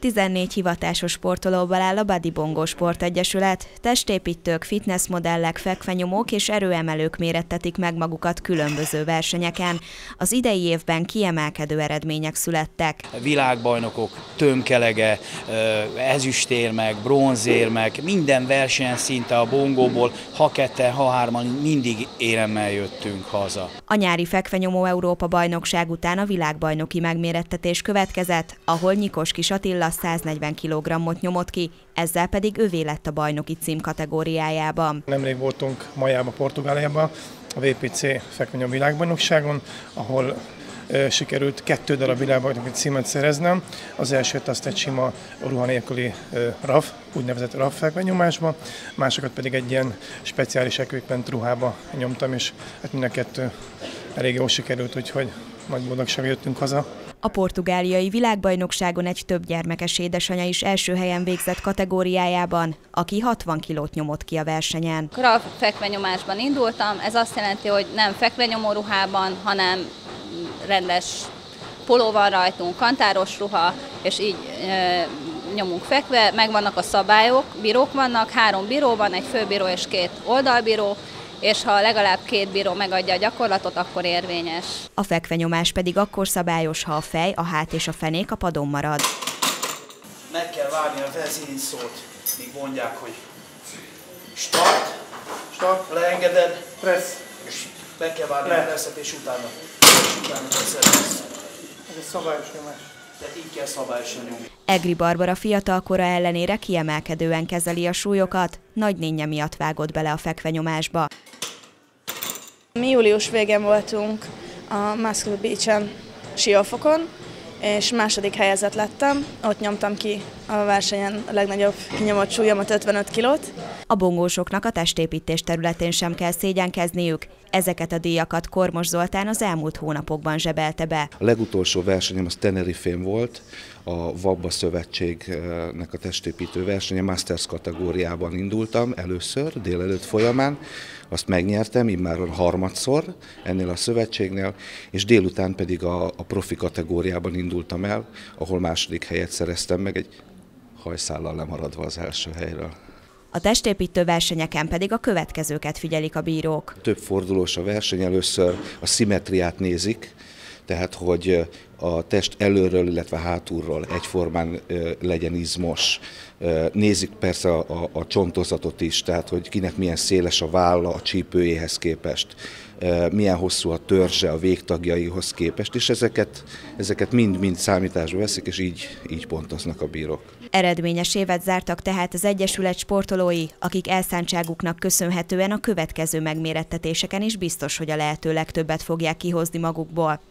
14 hivatásos sportolóval áll a Badibongo Sportegyesület. Testépítők, fitnessmodellek, fekvenyomók és erőemelők mérettetik meg magukat különböző versenyeken. Az idei évben kiemelkedő eredmények születtek. Világbajnokok, tömkelege, ezüstérmek, bronzérmek, minden versenyen szinte a bongóból, ha ketten, ha hárman mindig éremmel jöttünk haza. A nyári fekvenyomó Európa-bajnokság után a világbajnoki megmérettetés következett, ahol Nyikos Kis Attila 140 kg-ot nyomott ki, ezzel pedig övé lett a bajnoki cím kategóriájában. Nemrég voltunk Majában, Portugáliában, a VPC fekvenyomó világbajnokságon, ahol sikerült 2 darab világbajnoki címet szereznem. Az elsőt azt egy sima ruha nélküli RAF, úgynevezett RAF fekvenyomásba, másokat pedig egy ilyen speciális equipment ruhába nyomtam, és hát mind a kettő elég jól sikerült, úgyhogy nagy boldogsággal jöttünk haza. A portugáliai világbajnokságon egy több gyermekes édesanyja is első helyen végzett kategóriájában, aki 60 kilót nyomott ki a versenyen. RAF fekvenyomásban indultam, ez azt jelenti, hogy nem fekvenyomó ruhában, hanem rendes poló van rajtunk, kantáros ruha, és így nyomunk fekve. Megvannak a szabályok, bírók vannak, 3 bíró van, egy főbíró és 2 oldalbíró, és ha legalább 2 bíró megadja a gyakorlatot, akkor érvényes. A fekvenyomás pedig akkor szabályos, ha a fej, a hát és a fenék a padon marad. Meg kell várni a vezényszót, míg mondják, hogy start, leengeded, pressz, és meg kell várni a presszet, és utána presszet. Ez egy szabályos nyomás. Tehát így kell szabályosan nyomni. Egri Barbara fiatalkora ellenére kiemelkedően kezeli a súlyokat, nagynénje miatt vágott bele a fekvenyomásba. Mi július végén voltunk a Muscle Beach-en Siófokon, és második helyezett lettem. Ott nyomtam ki a versenyen a legnagyobb kinyomott súlyomat, 55 kilót. A bongósoknak a testépítés területén sem kell szégyenkezniük. Ezeket a díjakat Kormos Zoltán az elmúlt hónapokban zsebelte be. A legutolsó versenyem az Tenerifén volt, a Vabba Szövetségnek a testépítő versenye, Masters kategóriában indultam először, délelőtt folyamán. Azt megnyertem, immáron harmadszor ennél a szövetségnél, és délután pedig a profi kategóriában indultam el, ahol második helyet szereztem meg, egy hajszállal lemaradva az első helyről. A testépítő versenyeken pedig a következőket figyelik a bírók. Több fordulós a verseny, először a szimmetriát nézik, tehát hogy a test előről, illetve hátulról egyformán legyen izmos. Nézik persze a csontozatot is, tehát hogy kinek milyen széles a válla a csípőjéhez képest, milyen hosszú a törzse a végtagjaihoz képest, és ezeket mind számításba veszik, és így pontoznak a bírók. Eredményes évet zártak tehát az egyesület sportolói, akik elszántságuknak köszönhetően a következő megmérettetéseken is biztos, hogy a lehető legtöbbet fogják kihozni magukból.